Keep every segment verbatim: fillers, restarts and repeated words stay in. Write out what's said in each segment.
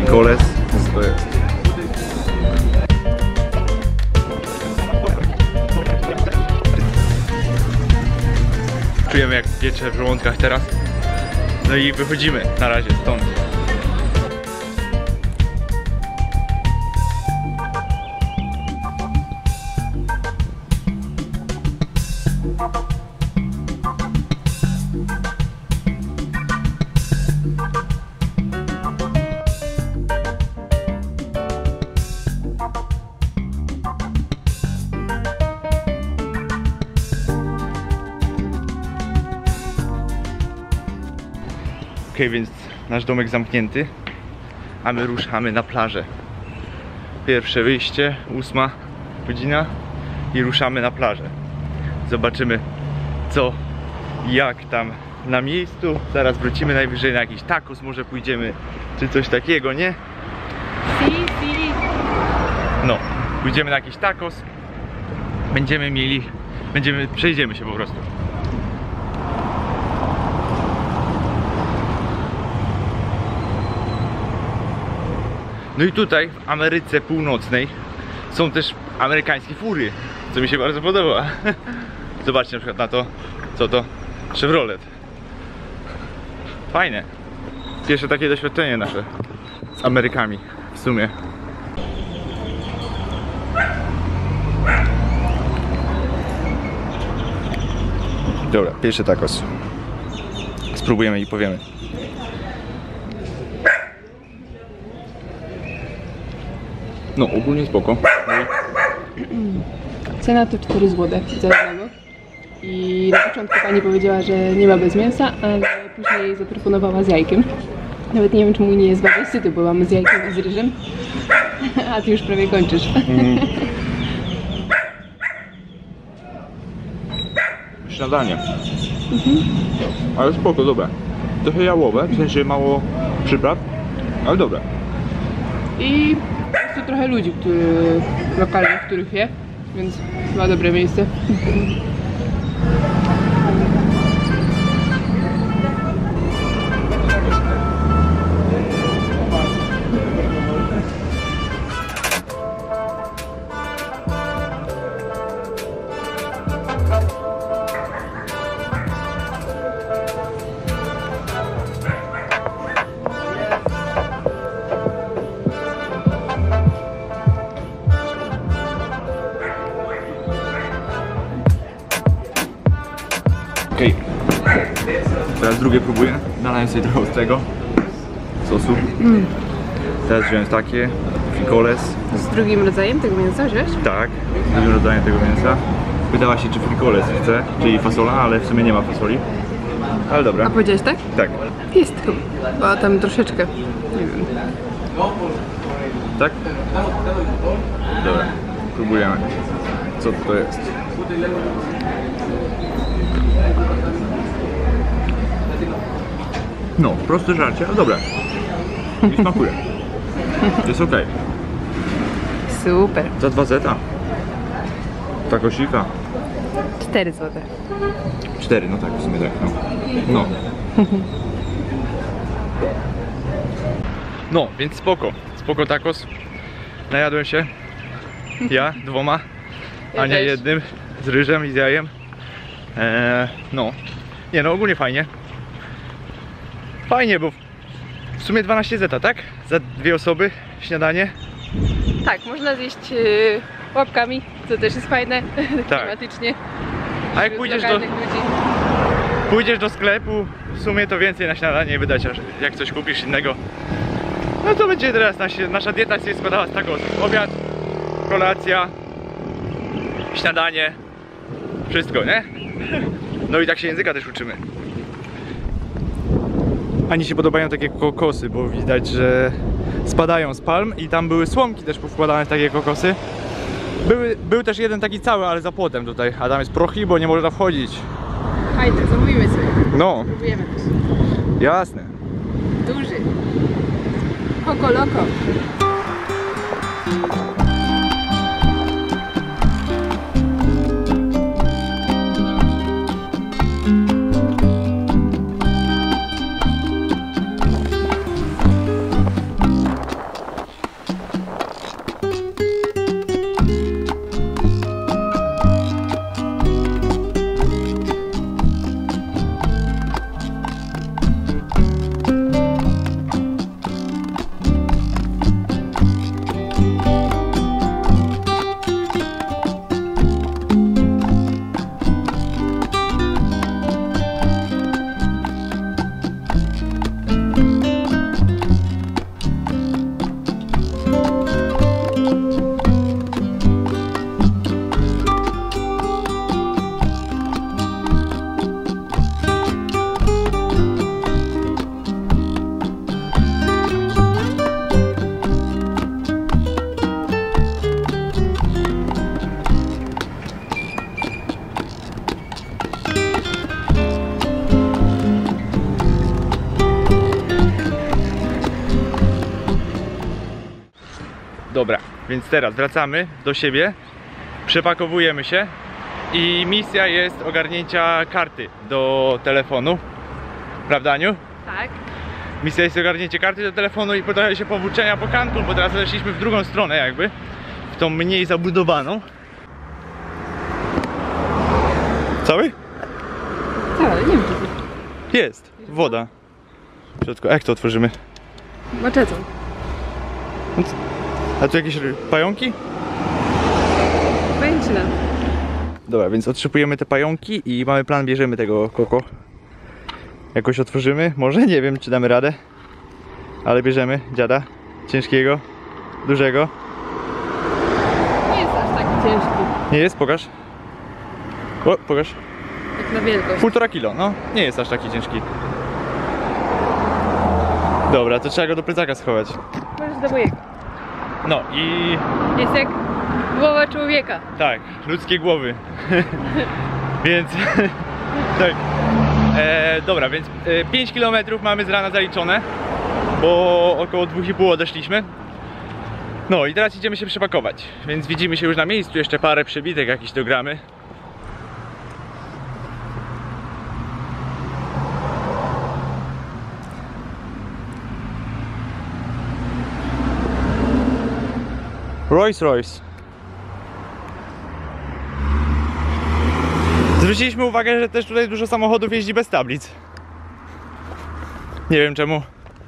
frijoles. Co to jest? Czujemy jak piecze w żołądkach teraz. No i wychodzimy na razie stąd. Ok, więc nasz domek zamknięty, a my ruszamy na plażę. Pierwsze wyjście, ósma godzina i ruszamy na plażę. Zobaczymy co i jak tam na miejscu. Zaraz wrócimy najwyżej na jakiś tacos, może pójdziemy, czy coś takiego, nie? Si, si. No, pójdziemy na jakiś tacos. Będziemy mieli, będziemy, przejdziemy się po prostu. No i tutaj w Ameryce Północnej są też amerykańskie fury, co mi się bardzo podoba. Zobaczcie na przykład na to, co to Chevrolet. Fajne. Pierwsze takie doświadczenie nasze z Amerykami w sumie. Dobra, pierwszy tacos. Spróbujemy i powiemy. No, ogólnie spoko. Cena to cztery złote za jednego. I na początku pani powiedziała, że nie ma bez mięsa, ale później zaproponowała z jajkiem. Nawet nie wiem, czy mój nie jest bardzo syty, bo mamy z jajkiem i z ryżem. A ty już prawie kończysz. Mm. Śniadanie. Mhm. Ale spoko, dobre. Trochę jałowe, w sensie mało przypraw, ale dobre. I jest tu trochę ludzi, który, lokalnych, których je, więc ma dobre miejsce. Okej, okay. Teraz drugie próbuję. Nalałem sobie trochę ostrego sosu. Mm. Teraz wziąłem takie frijoles. Z drugim rodzajem tego mięsa wziąłeś? Tak, z drugim rodzajem tego mięsa. Pytała się, czy frijoles chce, czyli fasola, ale w sumie nie ma fasoli. Ale dobra. A powiedziałeś tak? Tak. Jest chyba tam troszeczkę. Nie wiem. Tak? Dobra, próbujemy. Co to jest? No, proste żarcie, ale dobre. Mi smakuje. Jest ok. Super. Za dwa zeta. Takosika. cztery złote. cztery, no tak, w sumie tak, no. No. No, więc spoko. Spoko tacos. Najadłem się. Ja dwoma. Ja Ania też. jednym. Z ryżem i z jajem. Eee, no. Nie no, ogólnie fajnie. Fajnie, bo w sumie dwanaście zeta, tak? Za dwie osoby śniadanie. Tak, można zjeść yy, łapkami, co też jest fajne, Tak. klimatycznie. A jak pójdziesz do, lokalnych ludzi. pójdziesz do sklepu, w sumie to więcej na śniadanie wydać, jak coś kupisz innego. No to będzie teraz nasza, nasza dieta się składała z tego: obiad, kolacja, śniadanie, wszystko, nie? No i tak się języka też uczymy. Ani się podobają takie kokosy, bo widać, że spadają z palm i tam były słomki też powkładane w takie kokosy. Były, był też jeden taki cały, ale za płotem tutaj, a tam jest prochy, bo nie można wchodzić. Fajne, zamówimy sobie. No, Próbujemy też. jasne. Duży. Koko loko. Dobra, więc teraz wracamy do siebie, przepakowujemy się i misja jest ogarnięcia karty do telefonu. Prawda, Aniu? Tak. Misja jest ogarnięcie karty do telefonu i trochę się powłóczenia po Cancun, bo teraz zeszliśmy w drugą stronę jakby, w tą mniej zabudowaną. Cały? Cały, nie wiem czy Jest, woda. W środku. A jak to otworzymy? maczetą. A tu jakieś ry- pająki? Pajęczyna. Dobra, więc otrzypujemy te pająki i mamy plan, bierzemy tego koko. Jakoś otworzymy? Może? Nie wiem, czy damy radę. Ale bierzemy dziada. Ciężkiego. Dużego. Nie jest aż taki ciężki, Nie jest? Pokaż. O, pokaż. jak na wielkość. Półtora kilo, no. Nie jest aż taki ciężki. Dobra, to trzeba go do plecaka schować. Możesz do mojego. No i... Jest jak głowa człowieka. Tak, ludzkie głowy. Więc... tak. E, dobra, więc e, pięć kilometrów mamy z rana zaliczone, bo około dwa i pół odeszliśmy. No i teraz idziemy się przepakować, więc widzimy się już na miejscu, jeszcze parę przebitek jakichś dogramy. Rolls Royce. Zwróciliśmy uwagę, że też tutaj dużo samochodów jeździ bez tablic. Nie wiem czemu.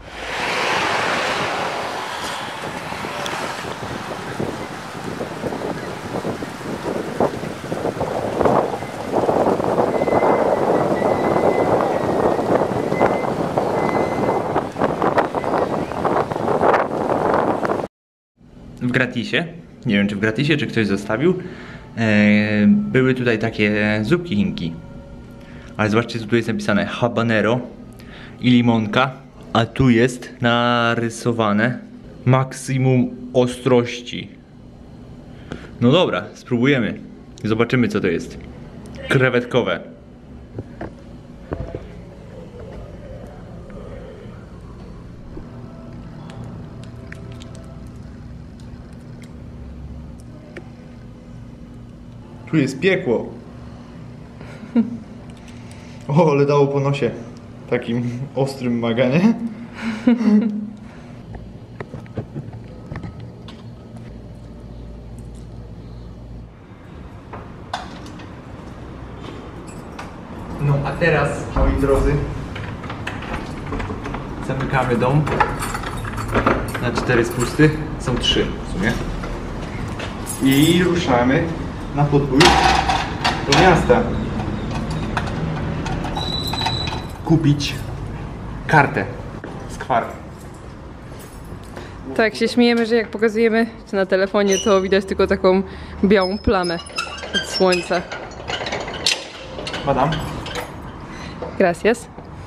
W gratisie, nie wiem czy w gratisie, czy ktoś zostawił, e, były tutaj takie zupki chinki. Ale zobaczcie, co tu jest napisane: habanero i limonka, a tu jest narysowane maksimum ostrości. No dobra, spróbujemy. Zobaczymy, co to jest. Krewetkowe. Tu jest piekło. O, ale dało po nosie. Takim ostrym maganie. No a teraz, moi drodzy, zamykamy dom na cztery spusty. Są trzy w sumie. I ruszamy na podbój do miasta. Kupić kartę z kwar. Tak, się śmiejemy, że jak pokazujemy czy na telefonie, to widać tylko taką białą plamę od słońca. Badam. Gracias.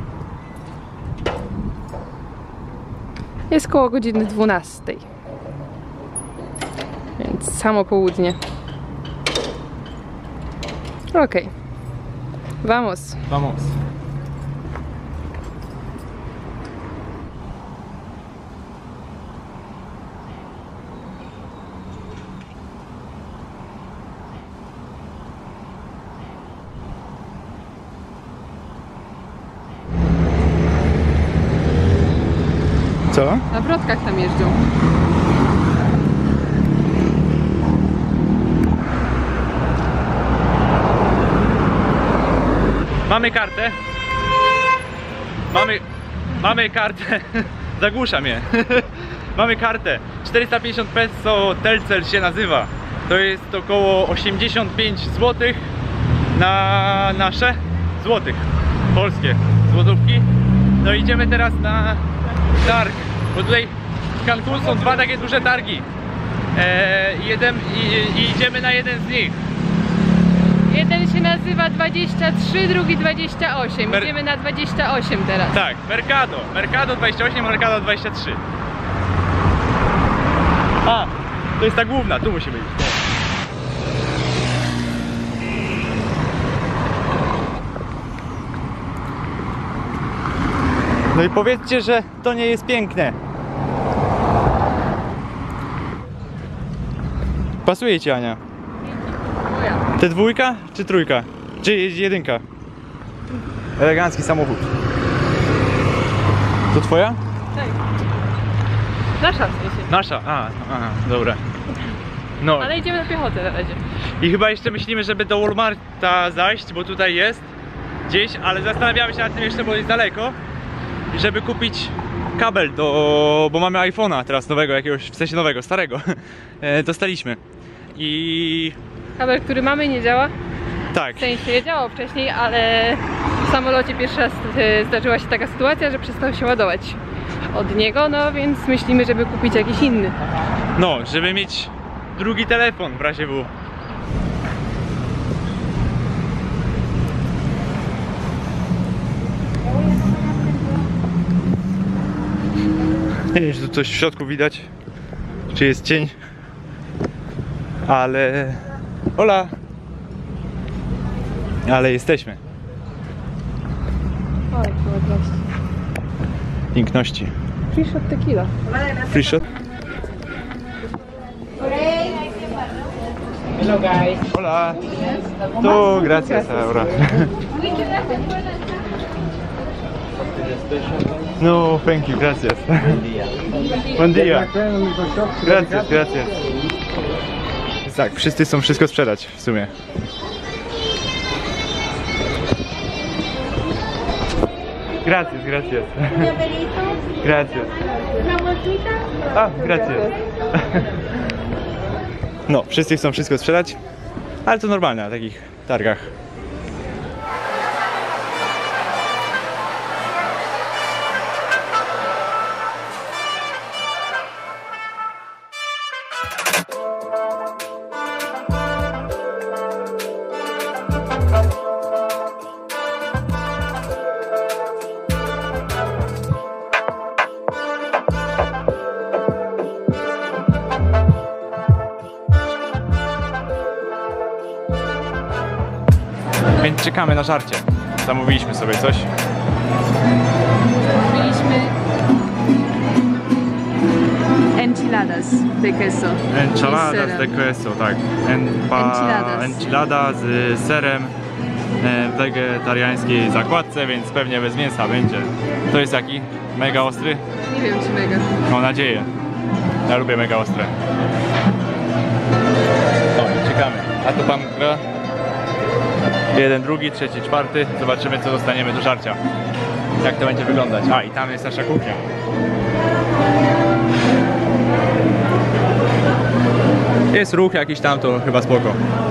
Jest koło godziny dwunastej. Więc samo południe. Okej. Okay. Vamos. Vamos. Co? Na wrotkach tam jeżdżą. Mamy kartę. Mamy... Mamy kartę. Zagłusza mnie. Mamy kartę. czterysta pięćdziesiąt peso Telcel się nazywa. To jest około osiemdziesiąt pięć złotych na nasze złotych. Polskie złotówki. No idziemy teraz na targ. Bo tutaj w Cancun są dwa takie duże targi. Eee, jeden, i, i idziemy na jeden z nich. Jeden się nazywa dwadzieścia trzy, drugi dwadzieścia osiem. Mer- Idziemy na dwadzieścia osiem teraz. Tak, Mercado. Mercado dwadzieścia osiem, Mercado dwadzieścia trzy. A, to jest ta główna, tu musi być. No i powiedzcie, że to nie jest piękne. Pasuje ci, Ania. Moja. Te dwójka czy trójka? Czy jedynka? Elegancki samochód. To twoja? Tak. Nasza w sensie. Nasza, a, aha, dobra. No Ale idziemy na piechotę na razie. i chyba jeszcze myślimy, żeby do Walmarta zajść, bo tutaj jest gdzieś, ale zastanawiamy się nad tym jeszcze, bo jest daleko. I żeby kupić kabel do... bo mamy iPhone'a teraz nowego, jakiegoś, w sensie nowego, starego. E, dostaliśmy. I... Kabel, który mamy, nie działa. tak. W sensie nie działał wcześniej, ale w samolocie pierwszy raz e, zdarzyła się taka sytuacja, że przestał się ładować od niego, no więc myślimy, żeby kupić jakiś inny. No, żeby mieć drugi telefon w razie W. Nie wiem, czy tu coś w środku widać, czy jest cień, ale... Hola! Ale jesteśmy. O, jak ładności. Piękności. Free shot tequila. Free shot. Hello guys. Hola! Tu, gracias ahora. No, thank you, gracias. Buen día. Gracias, gracias. Tak, wszyscy chcą wszystko sprzedać w sumie. Gracias, gracias. Gracias. Ah, gracias. No, wszyscy chcą wszystko sprzedać, ale to normalne na takich targach. Więc czekamy na żarcie. Zamówiliśmy sobie coś. Mieliśmy enchiladas de queso. Enchiladas de queso, tak. Enpa, Enchiladas. Enchilada z serem e, w wegetariańskiej zakładce, więc pewnie bez mięsa będzie. To jest jaki? Mega ostry? Nie wiem czy mega. Mam nadzieję. Ja lubię mega ostre. No i czekamy. A to pan gra? Jeden, drugi, trzeci, czwarty. Zobaczymy, co dostaniemy do żarcia. Jak to będzie wyglądać. A, i tam jest nasza kuchnia. Jest ruch jakiś tam, to chyba spoko.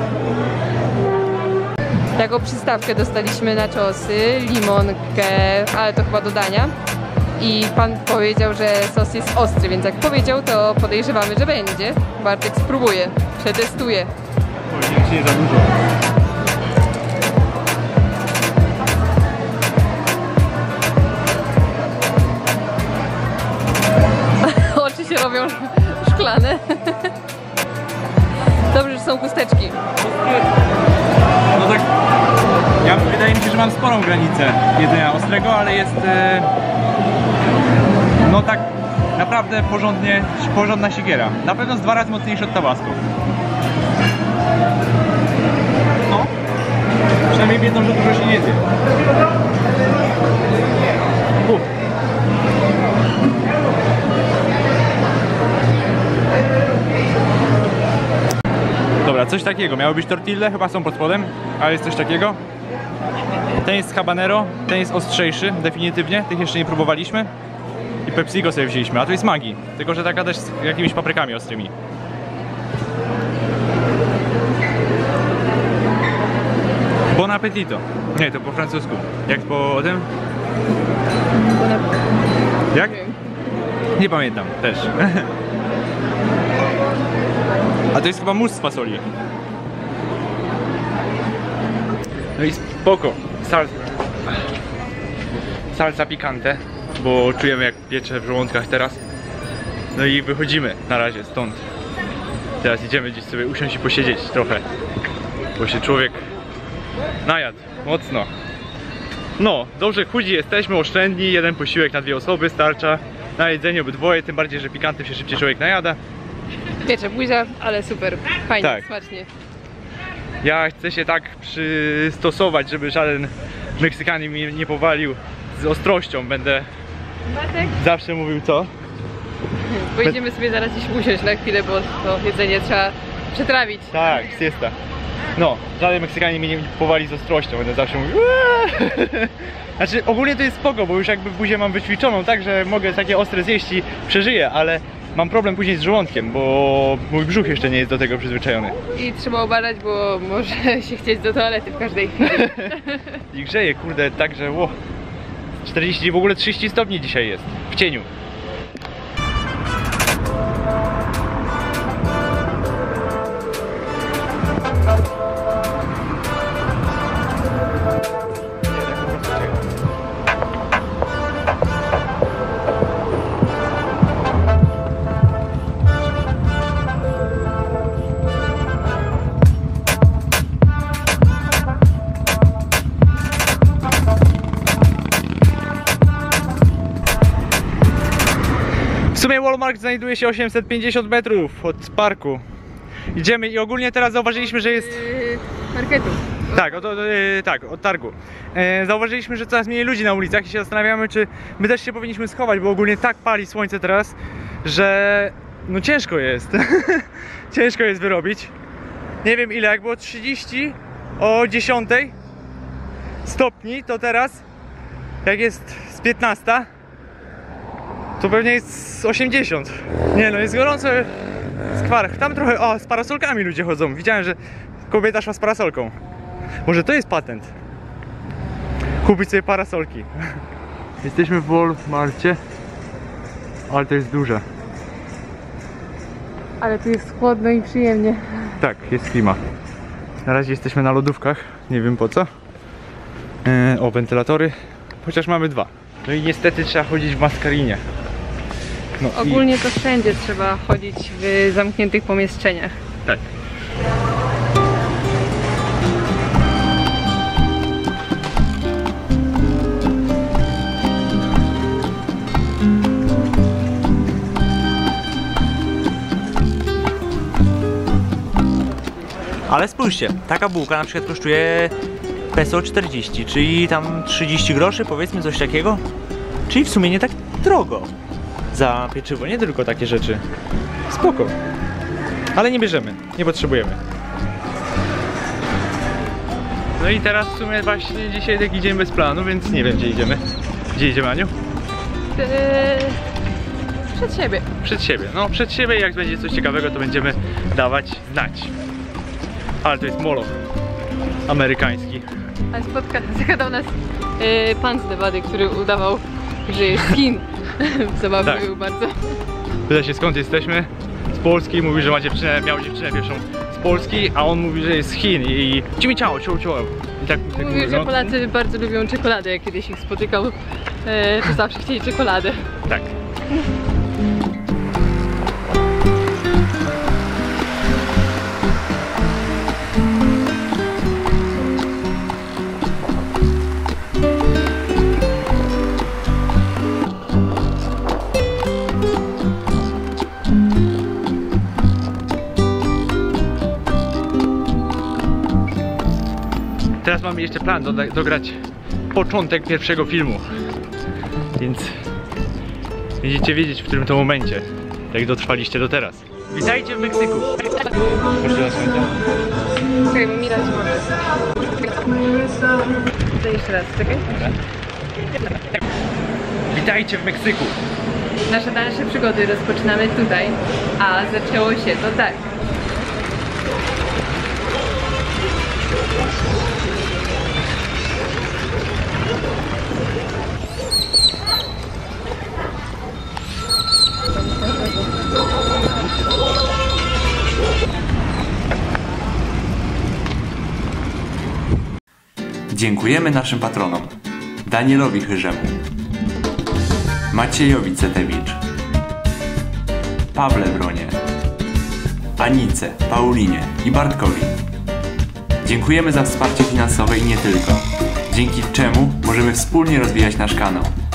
Jako przystawkę dostaliśmy nachosy, limonkę, ale to chyba do dania. I pan powiedział, że sos jest ostry, więc jak powiedział, to podejrzewamy, że będzie. Bartek spróbuje, przetestuje. Oj, nie za dużo. Oczy się robią szklane. Dobrze, że są chusteczki. No tak, ja wydaje mi się, że mam sporą granicę jedzenia ostrego, ale jest e, no tak naprawdę porządnie, porządna siekiera. Na pewno z dwa razy mocniejszy od Tabasco. No, przynajmniej wiedzą, że dużo się nie zje. Uf. Dobra, coś takiego. Miały być tortille, chyba są pod spodem, ale jest coś takiego. Ten jest habanero, ten jest ostrzejszy, definitywnie. Tych jeszcze nie próbowaliśmy. I PepsiCo sobie wzięliśmy, a to jest Maggi. Tylko że taka też z jakimiś paprykami ostrymi. Bon appetito. Nie, to po francusku. Jak po tym? Jak? Nie pamiętam, też. A to jest chyba mus z fasoli. No i spoko. Salsa. Salsa picante, bo czujemy jak piecze w żołądkach teraz. No i wychodzimy na razie stąd. Teraz idziemy gdzieś sobie usiąść i posiedzieć trochę, bo się człowiek najadł mocno. No, dobrze chudzi jesteśmy, oszczędni, jeden posiłek na dwie osoby starcza na jedzenie obydwoje, tym bardziej, że pikantem się szybciej człowiek najada. Wiecie, buzia, ale super, fajnie, Tak. smacznie. Ja chcę się tak przystosować, żeby żaden Meksykanin mi nie powalił z ostrością. Będę Bartek? zawsze mówił co? Pojedziemy sobie zaraz gdzieś usiąść na chwilę, bo to jedzenie trzeba przetrawić. Tak, siesta. No, żaden Meksykanin mnie nie powali z ostrością, będę zawsze mówił "Eee". Znaczy ogólnie to jest spoko, bo już jakby w buzie mam wyćwiczoną tak, że mogę takie ostre zjeść i przeżyję, ale mam problem później z żołądkiem, bo mój brzuch jeszcze nie jest do tego przyzwyczajony. I trzeba uważać, bo może się chcieć do toalety w każdej chwili. I grzeje, kurde, także ło, czterdzieści, w ogóle trzydzieści stopni dzisiaj jest, w cieniu. W sumie Walmart znajduje się osiemset pięćdziesiąt metrów od parku. Idziemy i ogólnie teraz zauważyliśmy, że jest... Yy, marketu. Tak, od, od, yy, tak, od targu. Yy, zauważyliśmy, że coraz mniej ludzi na ulicach i się zastanawiamy, czy my też się powinniśmy schować, bo ogólnie tak pali słońce teraz, że no ciężko jest. Ciężko jest wyrobić. Nie wiem ile, jak było trzydzieści o dziesiątej stopni, to teraz jak jest z piętnastu, to pewnie jest z osiemdziesiąt. Nie no, jest gorąco, skwarch. Tam trochę, o, z parasolkami ludzie chodzą. Widziałem, że kobieta szła z parasolką. Może to jest patent. Kupić sobie parasolki. Jesteśmy w Walmarcie, ale to jest duże. Ale tu jest chłodno i przyjemnie. Tak, jest klima. Na razie jesteśmy na lodówkach, nie wiem po co. Yy, o, wentilatory, chociaż mamy dwa. No i niestety trzeba chodzić w maskarinie. No Ogólnie to wszędzie trzeba chodzić w zamkniętych pomieszczeniach. i... Tak. Ale spójrzcie, taka bułka na przykład kosztuje peso czterdzieści, czyli tam trzydzieści groszy, powiedzmy coś takiego. Czyli w sumie nie tak drogo za pieczywo, nie tylko takie rzeczy. Spoko. Ale nie bierzemy, nie potrzebujemy. No i teraz w sumie właśnie dzisiaj taki dzień bez planu, więc nie wiem gdzie idziemy. Gdzie idziemy, Aniu? Yy, przed siebie. Przed siebie. No przed siebie, jak będzie coś ciekawego, to będziemy dawać znać. Ale to jest moloch amerykański. Ale spotka, zagadał nas yy, pan z Nevady, który udawał, że jest z Chin. Zabawny Tak. był bardzo. Pyta się skąd jesteśmy. Z Polski, mówi, że ma dziewczynę, miał dziewczynę pierwszą z Polski, a on mówi, że jest z Chin i ci mi ciało, ciało, ciało. I tak, tak Mówił, że no, Polacy bardzo lubią czekoladę, jak kiedyś ich spotykał, yy, to zawsze chcieli czekoladę. Tak. Teraz mamy jeszcze plan do, dograć początek pierwszego filmu, więc będziecie wiedzieć, w którym to momencie, jak dotrwaliście do teraz. Witajcie w Meksyku! Proszę na słońce. Czekaj, bo mi raz to jeszcze raz, czekaj. Witajcie w Meksyku! Nasze dalsze przygody rozpoczynamy tutaj, a zaczęło się to tak. Dziękujemy naszym patronom: Danielowi Chyrzemu, Maciejowi Cetewicz, Pawle Bronie, Anice, Paulinie i Bartkowi. Dziękujemy za wsparcie finansowe i nie tylko, dzięki czemu możemy wspólnie rozwijać nasz kanał.